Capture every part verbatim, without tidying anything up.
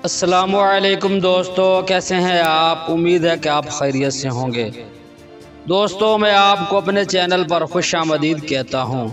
अस्सलामुअलैकुम दोस्तों, कैसे हैं आप। उम्मीद है कि आप खैरियत से होंगे। दोस्तों, मैं आपको अपने चैनल पर खुशामदीद कहता हूं।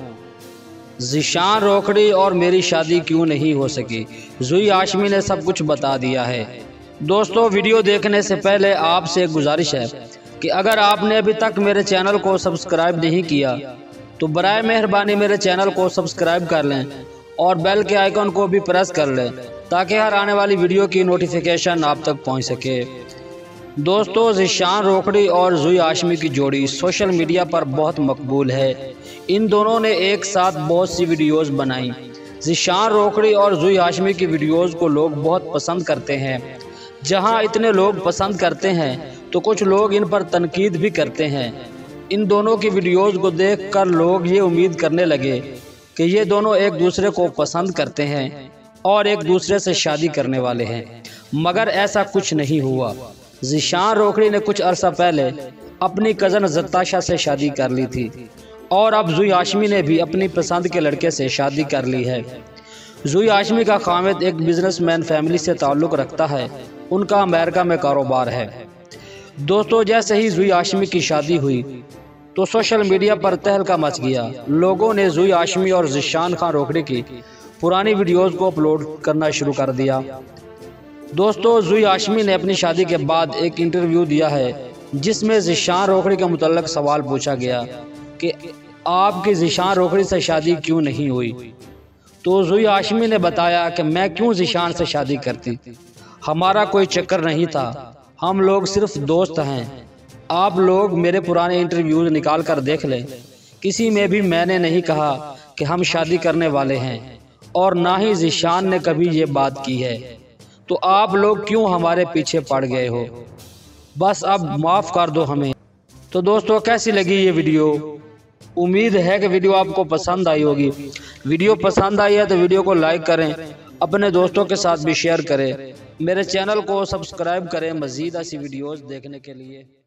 ज़ीशान रोकड़ी और मेरी शादी क्यों नहीं हो सकी, ज़ुई हाशमी ने सब कुछ बता दिया है। दोस्तों, वीडियो देखने से पहले आपसे एक गुजारिश है कि अगर आपने अभी तक मेरे चैनल को सब्सक्राइब नहीं किया तो बराए मेहरबानी मेरे चैनल को सब्सक्राइब कर लें और बेल के आइकन को भी प्रेस कर लें ताकि हर आने वाली वीडियो की नोटिफिकेशन आप तक पहुंच सके। दोस्तों, ज़ीशान रोकड़ी और ज़ुई हाशमी की जोड़ी सोशल मीडिया पर बहुत मकबूल है। इन दोनों ने एक साथ बहुत सी वीडियोस बनाई। ज़ीशान रोकड़ी और ज़ुई हाशमी की वीडियोस को लोग बहुत पसंद करते हैं। जहां इतने लोग पसंद करते हैं तो कुछ लोग इन पर तनकीद भी करते हैं। इन दोनों की वीडियोस को देखकर लोग ये उम्मीद करने लगे कि ये दोनों एक दूसरे को पसंद करते हैं और एक दूसरे से शादी करने वाले हैं, मगर ऐसा कुछ नहीं हुआ। ज़ीशान रोकड़ी ने कुछ अरसा पहले अपनी कज़न ज़ताशा से शादी कर ली थी और अब ज़ुई हाशमी ने भी अपनी पसंद के लड़के से शादी कर ली है। ज़ुई हाशमी का खामिद एक बिजनेसमैन फैमिली से ताल्लुक़ रखता है। उनका अमेरिका में कारोबार है। दोस्तों, जैसे ही ज़ुई हाशमी की शादी हुई तो सोशल मीडिया पर तहलका मच गया। लोगों ने ज़ुई हाशमी और ज़ीशान खान रोकड़ी की पुरानी वीडियोस को अपलोड करना शुरू कर दिया। दोस्तों, ज़ुई हाशमी ने अपनी शादी के बाद एक इंटरव्यू दिया है जिसमें ज़ीशान रोकड़ी के मुतल्लक सवाल पूछा गया कि आपकी ज़ीशान रोकड़ी से शादी क्यों नहीं हुई। तो ज़ुई हाशमी ने बताया कि मैं क्यों ज़ीशान से शादी करती, हमारा कोई चक्कर नहीं था, हम लोग सिर्फ दोस्त हैं। आप लोग मेरे पुराने इंटरव्यूज निकाल कर देख लें, किसी में भी मैंने नहीं कहा कि हम शादी करने वाले हैं और ना ही ज़ीशान ने कभी ये बात की है। तो आप लोग क्यों हमारे पीछे पड़ गए हो, बस अब माफ़ कर दो हमें। तो दोस्तों, कैसी लगी ये वीडियो। उम्मीद है कि वीडियो आपको पसंद आई होगी। वीडियो पसंद आई है तो वीडियो को लाइक करें, अपने दोस्तों के साथ भी शेयर करें, मेरे चैनल को सब्सक्राइब करें मज़ीद ऐसी वीडियोज़ देखने के लिए।